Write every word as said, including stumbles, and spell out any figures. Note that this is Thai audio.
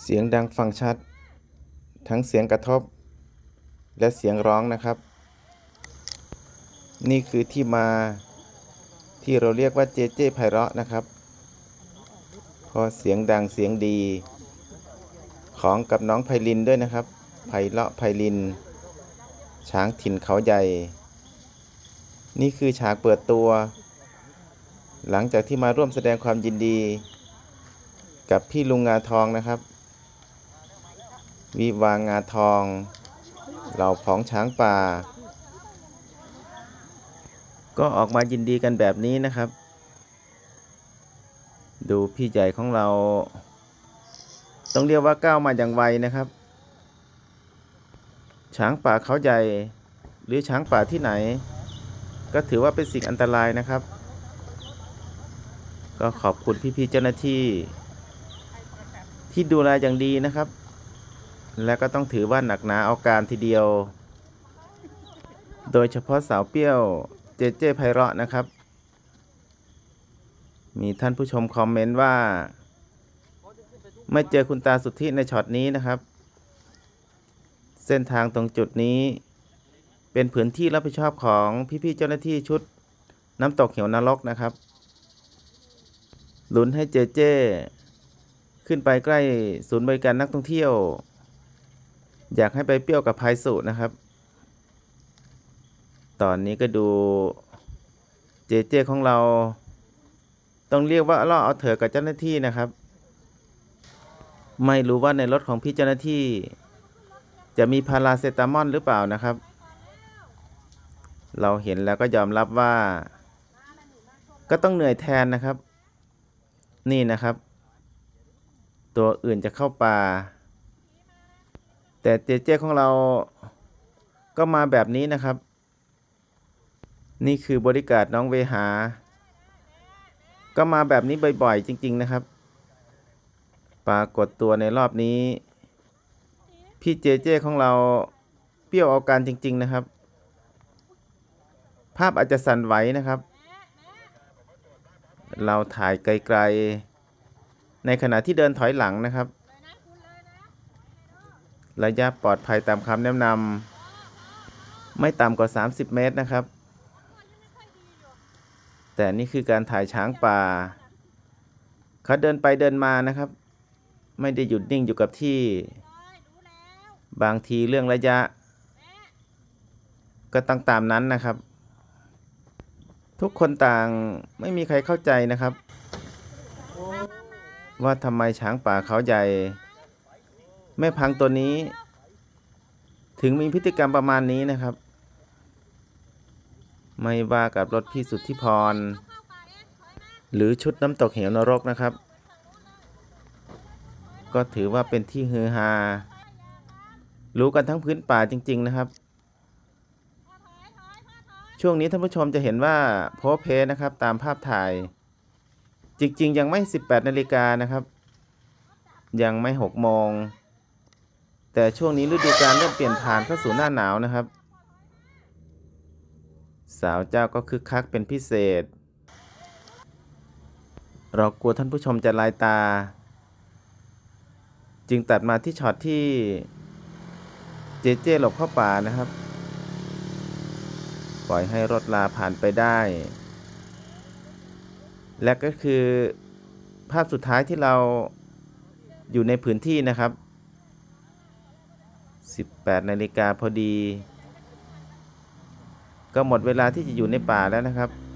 สียงดังฟังชัดทั้งเสียงกระทบและเสียงร้องนะครับนี่คือที่มาที่เราเรียกว่าเจเจไพเราะนะครับเพราะเสียงดังเสียงดีของกับน้องไพลินด้วยนะครับไพเราะไพลินช้างถิ่นเขาใหญ่นี่คือฉากเปิดตัวหลังจากที่มาร่วมแสดงความยินดีกับพี่ลุงงาทองนะครับวิวางงาทองเหล่าของช้างป่าก็ออกมายินดีกันแบบนี้นะครับดูพี่ใหญ่ของเราต้องเรียกว่าก้าวมาอย่างไวนะครับช้างป่าเขาใหญ่หรือช้างป่าที่ไหนก็ถือว่าเป็นสิ่งอันตรายนะครับก็ขอบคุณพี่ๆเจ้าหน้าที่ที่ดูแลอย่างดีนะครับและก็ต้องถือว่าหนักหนาเอาการทีเดียวโดยเฉพาะสาวเปรี้ยวเจเจไพเราะนะครับมีท่านผู้ชมคอมเมนต์ว่าไม่เจอคุณตาสุทธิในช็อตนี้นะครับเส้นทางตรงจุดนี้เป็นพื้นที่รับผิดชอบของพี่ๆเจ้าหน้าที่ชุดน้ำตกเหวนรกนะครับลุ้นให้เจเจขึ้นไปใกล้ศูนย์บริการนักท่องเที่ยวอยากให้ไปเปรี้ยวกับไพสุนะครับตอนนี้ก็ดูเจเจของเราต้องเรียกว่าล่อเอาเถอะกับเจ้าหน้าที่นะครับไม่รู้ว่าในรถของพี่เจ้าหน้าที่จะมีพาราเซตามอลหรือเปล่านะครับเราเห็นแล้วก็ยอมรับว่าก็ต้องเหนื่อยแทนนะครับนี่นะครับตัวอื่นจะเข้าป่าแต่เจเจของเราก็มาแบบนี้นะครับนี่คือบริการน้องเวหาก็มาแบบนี้บ่อยๆจริงๆนะครับปรากฏตัวในรอบนี้พี่เจเจของเราเปรี้ยวเอาการจริงๆนะครับภาพอาจจะสั่นไหวนะครับเราถ่ายไกลๆในขณะที่เดินถอยหลังนะครับระยะปลอดภัยตามคำแนะนำไม่ต่ำกว่าสามสิบเมตรนะครับแต่นี่คือการถ่ายช้างป่าเขาเดินไปเดินมานะครับไม่ได้หยุดนิ่งอยู่กับที่บางทีเรื่องระยะก็ต้องตามนั้นนะครับทุกคนต่างไม่มีใครเข้าใจนะครับว่าทำไมช้างป่าเขาใหญ่แม่พังตัวนี้ถึงมีพฤติกรรมประมาณนี้นะครับไม่ว่ากับรถพี่สุทธิพรหรือชุดน้ำตกเหวนรกนะครับก็ถือว่าเป็นที่ฮือฮารู้กันทั้งพื้นป่าจริงๆนะครับช่วงนี้ท่านผู้ชมจะเห็นว่าโพสเพนะครับตามภาพถ่ายจริงๆยังไม่สิบแปดนาฬิกานะครับยังไม่หกโมงแต่ช่วงนี้ฤดูกาลเริ่มเปลี่ยนผ่านเข้าสู่หน้าหนาวนะครับสาวเจ้าก็คึกคักเป็นพิเศษเรากลัวท่านผู้ชมจะลายตาจึงตัดมาที่ช็อตที่เจเจหลบเข้าป่านะครับปล่อยให้รถลาผ่านไปได้และก็คือภาพสุดท้ายที่เราอยู่ในพื้นที่นะครับสิบแปดนาฬิกาพอดีก็หมดเวลาที่จะอยู่ในป่าแล้วนะครับ